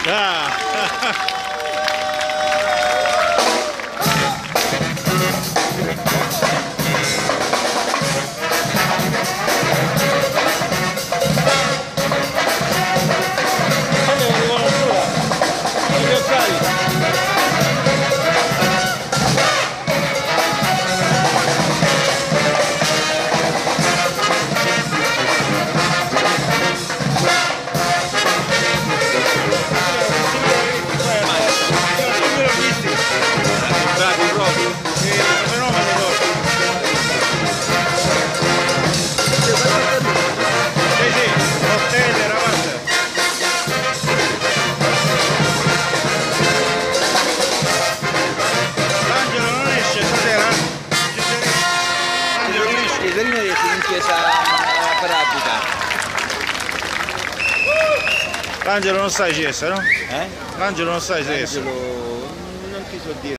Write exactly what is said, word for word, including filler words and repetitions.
Ah. Torino riesce in chiesa per abitare. L'angelo non sta in chiesa, no? Eh? L'angelo non sta in chiesa. L'angelo non ti so dire.